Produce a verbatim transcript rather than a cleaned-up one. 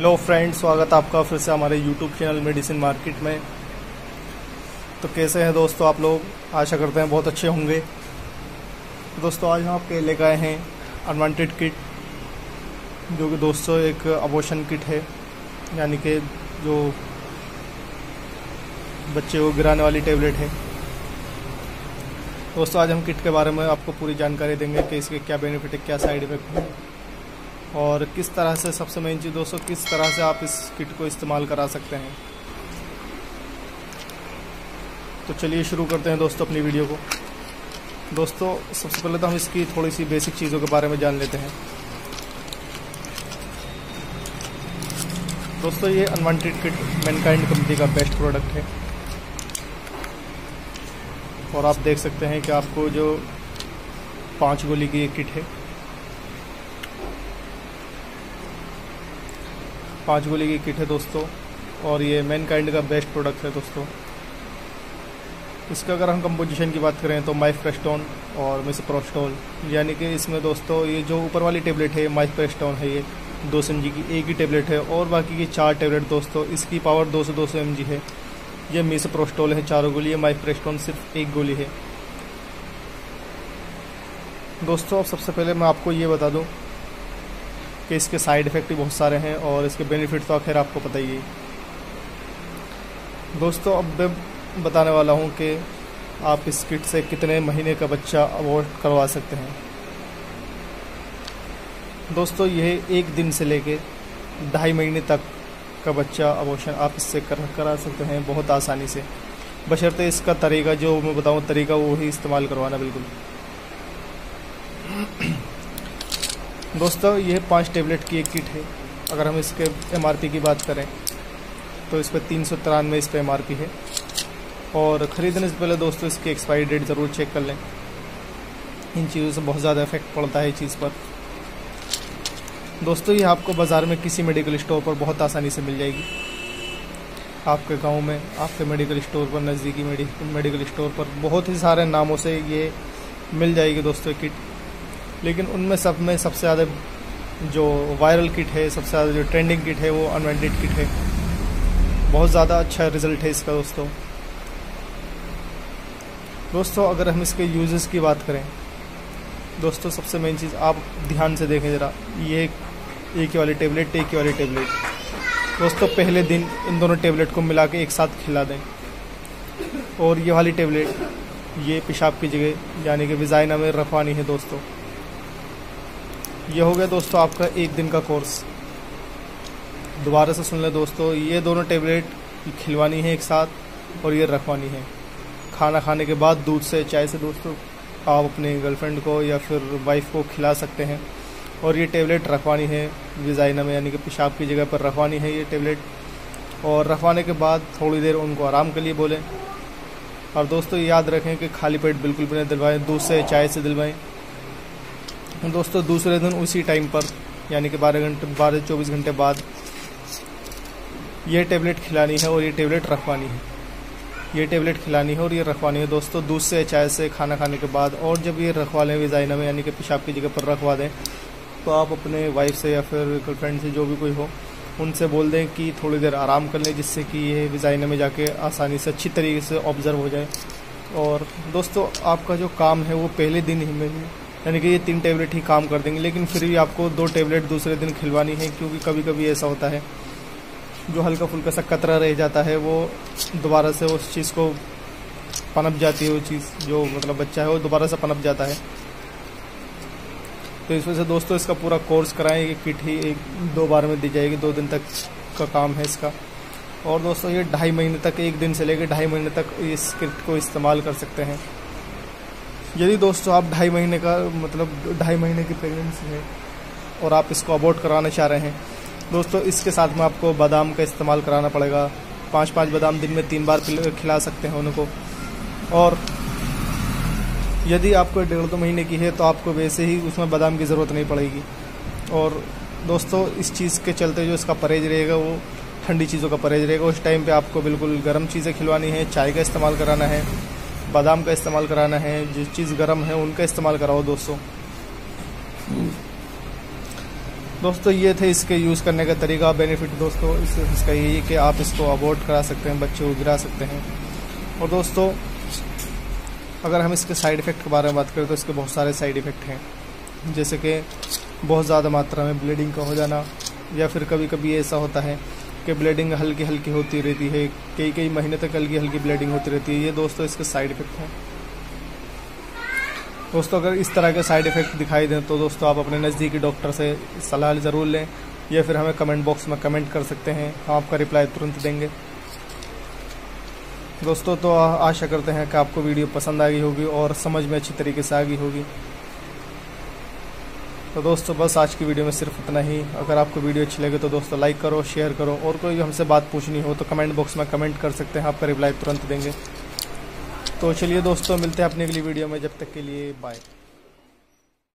Hello friends, स्वागत है आपका फिर से हमारे यूट्यूब चैनल मेडिसिन मार्केट में। तो कैसे हैं दोस्तों आप लोग? आशा करते हैं बहुत अच्छे होंगे। तो दोस्तों आज हम आपके लेकर आए हैं अनवांटेड किट, जो कि दोस्तों एक अबॉर्शन किट है, यानी कि जो बच्चे को गिराने वाली टेबलेट है। दोस्तों आज हम किट के बारे में आपको पूरी जानकारी देंगे कि इसके क्या बेनिफिट है, क्या साइड इफ़ेक्ट है और किस तरह से, सबसे मेन चीज़ दोस्तों, किस तरह से आप इस किट को इस्तेमाल करा सकते हैं। तो चलिए शुरू करते हैं दोस्तों अपनी वीडियो को। दोस्तों सबसे पहले तो हम इसकी थोड़ी सी बेसिक चीज़ों के बारे में जान लेते हैं। दोस्तों ये अनवांटेड किट मैनकाइंड कंपनी का बेस्ट प्रोडक्ट है और आप देख सकते हैं कि आपको जो पाँच गोली की ये किट है, पाँच गोली की किट है दोस्तों, और ये मैनकाइंड का बेस्ट प्रोडक्ट है दोस्तों। इसका अगर हम कंपोजिशन की बात करें तो माइफप्रेस्टोन और मिसप्रोस्टोल, यानी कि इसमें दोस्तों ये जो ऊपर वाली टेबलेट है माइफप्रेस्टोन है, ये दो सौ एम जी की एक ही टेबलेट है, और बाकी की चार टेबलेट दोस्तों इसकी पावर दो सौ दो सौ एम जी है। ये मिसप्रोस्टोल है चारों गोली, ये माइफप्रेस्टोन सिर्फ एक गोली है दोस्तों। अब सबसे पहले मैं आपको ये बता दूं कि इसके साइड इफ़ेक्ट भी बहुत सारे हैं और इसके बेनिफिट तो आखिर आपको पता ही है दोस्तों। अब मैं बताने वाला हूं कि आप इस किट से कितने महीने का बच्चा अबॉर्ट करवा सकते हैं। दोस्तों यह एक दिन से लेके ढाई महीने तक का बच्चा अबॉर्शन आप इससे कर करा सकते हैं बहुत आसानी से, बशर्ते इसका तरीका जो मैं बताऊं तरीका वो ही इस्तेमाल करवाना बिल्कुल। दोस्तों ये पाँच टेबलेट की एक किट है। अगर हम इसके एमआरपी की बात करें तो इस पर तीन सौ तिरानवे इस पर एमआरपी है, और ख़रीदने से पहले दोस्तों इसकी एक्सपायरी डेट ज़रूर चेक कर लें। इन चीज़ों से बहुत ज़्यादा इफेक्ट पड़ता है इस चीज़ पर। दोस्तों ये आपको बाज़ार में किसी मेडिकल स्टोर पर बहुत आसानी से मिल जाएगी। आपके गांव में आपके मेडिकल स्टोर पर, नज़दीकी मेडिकल स्टोर पर बहुत ही सारे नामों से ये मिल जाएगी दोस्तों किट, लेकिन उनमें सब में सबसे ज़्यादा जो वायरल किट है, सबसे ज़्यादा जो ट्रेंडिंग किट है वो अनवांटेड किट है। बहुत ज़्यादा अच्छा रिज़ल्ट है इसका दोस्तों। दोस्तों अगर हम इसके यूजेस की बात करें दोस्तों, सबसे मेन चीज़ आप ध्यान से देखें ज़रा, ये एक ही वाली टेबलेट, एक ही वाली टेबलेट दोस्तों पहले दिन इन दोनों टेबलेट को मिला के एक साथ खिला दें, और ये वाली टेबलेट ये पेशाब की जगह यानी कि विजाइना में रखवानी है दोस्तों। ये हो गया दोस्तों आपका एक दिन का कोर्स। दोबारा से सुन लें दोस्तों, ये दोनों टेबलेट खिलवानी है एक साथ और ये रखवानी है खाना खाने के बाद दूध से, चाय से दोस्तों आप अपने गर्लफ्रेंड को या फिर वाइफ को खिला सकते हैं। और ये टेबलेट रखवानी है विजाइना में, यानी कि पेशाब की जगह पर रखवानी है ये टेबलेट, और रखवाने के बाद थोड़ी देर उनको आराम के लिए बोलें। और दोस्तों याद रखें कि खाली पेट बिल्कुल भी नहीं दिलवाएं, दूध से चाय से दिलवाएं दोस्तों। दूसरे दिन उसी टाइम पर यानी कि बारह घंटे बारह चौबीस घंटे बाद ये टेबलेट खिलानी है और ये टेबलेट रखवानी है। ये टेबलेट खिलानी है और ये रखवानी है दोस्तों दूध से चाय से खाना खाने के बाद। और जब ये रखवा लें विजाइना में यानी कि पेशाब की जगह पर रखवा दें, तो आप अपने वाइफ से या फिर गर्लफ्रेंड से जो भी कोई हो उनसे बोल दें कि थोड़ी देर आराम कर लें, जिससे कि ये विजाइना में जाके आसानी से अच्छी तरीके से ऑब्जर्व हो जाए। और दोस्तों आपका जो काम है वो पहले दिन ही में यानी कि ये तीन टेबलेट ही काम कर देंगे, लेकिन फिर भी आपको दो टेबलेट दूसरे दिन खिलवानी है, क्योंकि कभी कभी ऐसा होता है जो हल्का फुल्का सा कतरा रह जाता है वो दोबारा से उस चीज़ को पनप जाती है, वो चीज़ जो मतलब बच्चा है वो दोबारा से पनप जाता है। तो इस वजह से दोस्तों इसका पूरा कोर्स कराएं, ये किट ही एक दो बार में दी जाएगी, दो दिन तक का काम है इसका। और दोस्तों ये ढाई महीने तक, एक दिन से लेकर ढाई महीने तक इस किट को इस्तेमाल कर सकते हैं। यदि दोस्तों आप ढाई महीने का मतलब ढाई महीने की प्रेगनेंसी है और आप इसको अबॉर्ट कराना चाह रहे हैं दोस्तों, इसके साथ में आपको बादाम का इस्तेमाल कराना पड़ेगा। पाँच पाँच बादाम दिन में तीन बार खिला सकते हैं उनको। और यदि आपको डेढ़ दो महीने की है तो आपको वैसे ही उसमें बादाम की ज़रूरत नहीं पड़ेगी। और दोस्तों इस चीज़ के चलते जो इसका परहेज रहेगा वो ठंडी चीज़ों का परहेज रहेगा। उस टाइम पे आपको बिल्कुल गर्म चीज़ें खिलवानी है, चाय का इस्तेमाल कराना है, बादाम का इस्तेमाल कराना है, जिस चीज़ गर्म है उनका इस्तेमाल कराओ दोस्तों। दोस्तों ये थे इसके यूज़ करने का तरीका। बेनिफिट दोस्तों इस, इसका यही है कि आप इसको अबॉर्ट करा सकते हैं, बच्चे को गिरा सकते हैं। और दोस्तों अगर हम इसके साइड इफ़ेक्ट के बारे में बात करें तो इसके बहुत सारे साइड इफ़ेक्ट हैं, जैसे कि बहुत ज़्यादा मात्रा में ब्लीडिंग का हो जाना, या फिर कभी कभी ऐसा होता है कि ब्लीडिंग हल्की हल्की होती रहती है, कई कई महीने तक हल्की हल्की ब्लीडिंग होती रहती है। ये दोस्तों इसके साइड इफ़ेक्ट हैं। दोस्तों अगर इस तरह के साइड इफ़ेक्ट दिखाई दें तो दोस्तों आप अपने नज़दीकी डॉक्टर से सलाह ज़रूर लें, या फिर हमें कमेंट बॉक्स में कमेंट कर सकते हैं, हम आपका रिप्लाई तुरंत देंगे। दोस्तों तो आशा करते हैं कि आपको वीडियो पसंद आ गई होगी और समझ में अच्छी तरीके से आ गई होगी। तो दोस्तों बस आज की वीडियो में सिर्फ इतना ही। अगर आपको वीडियो अच्छी लगे तो दोस्तों लाइक करो, शेयर करो, और कोई हमसे बात पूछनी हो तो कमेंट बॉक्स में कमेंट कर सकते हैं, आपका रिप्लाई तुरंत देंगे। तो चलिए दोस्तों मिलते हैं अपनी अगली वीडियो में, जब तक के लिए बाय।